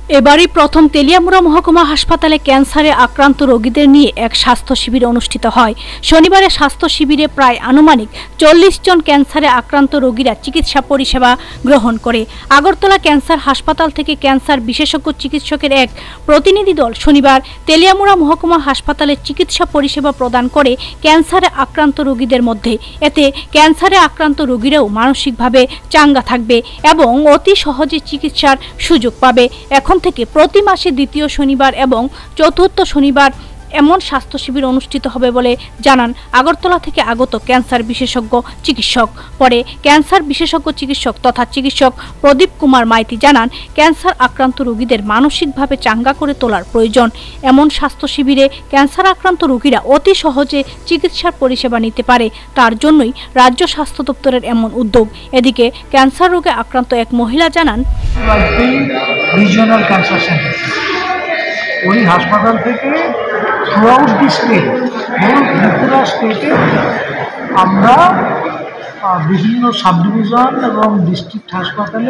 এবারই প্রথম তেলিয়ামুড়া মহকুমা হাসপাতালে ক্যান্সারে আক্রান্ত রোগীদের নিয়ে এক স্বাস্থ্য শিবির অনুষ্ঠিত হয়। শনিবারে স্বাস্থ্য শিবিরে প্রায় আনুমানিক 40 জন ক্যান্সারে আক্রান্ত রোগীরা চিকিৎসা পরিষেবা গ্রহণ করে। আগরতলা ক্যান্সার হাসপাতাল থেকে ক্যান্সার বিশেষজ্ঞ চিকিৎসকের এক প্রতিনিধি দল শনিবার তেলিয়ামুড়া মহকুমা হাসপাতালে চিকিৎসা পরিষেবা প্রদান করে ক্যান্সারে আক্রান্ত রোগীদের মধ্যে। এতে ক্যান্সারে আক্রান্ত রোগীরাও মানসিকভাবে চাঙ্গা থাকবে এবং অতি সহজে চিকিৎসার সুযোগ পাবে। এখন থেকে প্রতি মাসে দ্বিতীয় শনিবার এবং চতুর্থ শনিবার এমন স্বাস্থ্য শিবির অনুষ্ঠিত হবে বলে জানান আগরতলা থেকে আগত ক্যান্সার বিশেষজ্ঞ চিকিৎসক। পরে ক্যান্সার বিশেষজ্ঞ চিকিৎসক তথা চিকিৎসক প্রদীপ কুমার মাইতি জানান, ক্যান্সার আক্রান্ত রোগীদের মানসিকভাবে চাঙ্গা করে তোলার প্রয়োজন। এমন স্বাস্থ্য শিবিরে ক্যান্সার আক্রান্ত রোগীরা অতি সহজে চিকিৎসার পরিষেবা নিতে পারে, তার জন্যই রাজ্য স্বাস্থ্য দপ্তরের এমন উদ্যোগ। এদিকে ক্যান্সার রোগে আক্রান্ত এক মহিলা জানান, রিজিওনাল ক্যান্সার সেন্টার ওই হাসপাতাল থেকে throughout the state, whole Tripura স্টেটে আমরা বিভিন্ন সাব ডিভিশন এবং ডিস্ট্রিক্ট হাসপাতালে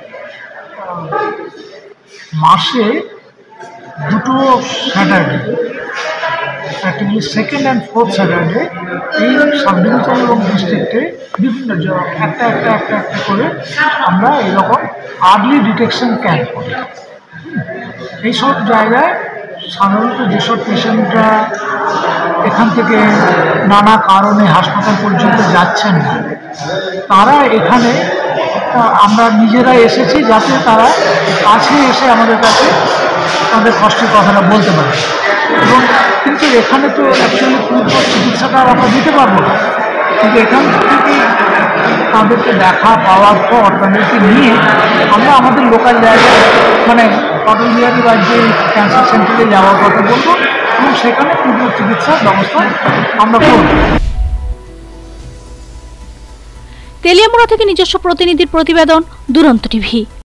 মাসে দুটো Saturday, practically second and fourth Saturday এই সাব ডিভিশন এবং ডিস্ট্রিক্টে বিভিন্ন একটা করে আমরা এরকম আর্লি ডিটেকশন ক্যাম্প করি। এইসব জায়গায় সাধারণত যেসব পেশেন্টরা এখান থেকে নানা কারণে হাসপাতাল পর্যন্ত যাচ্ছেন না, তারা এখানে আমরা নিজেরা এসেছি যাতে তারা কাছে এসে আমাদের কাছে তাদের কষ্টের কথাটা বলতে পারে। এবং কিন্তু এখানে তো অ্যাকচুয়ালি পূর্ব চিকিৎসাটা আমরা দিতে পারবো না, কিন্তু এখান থেকে তাদেরকে দেখা পাওয়ার পর তাদেরকে নিয়ে আমরা আমাদের লোকাল জায়গায় মানে অটল বিহারী বাজপেয়ী ক্যান্সার সেন্টারে যাওয়ার কথা বলবো এবং সেখানে পূর্ব চিকিৎসার ব্যবস্থা আমরা করব। তেলিয়ামুড়া থেকে নিজস্ব প্রতিনিধির প্রতিবেদন, দুরন্ত টিভি।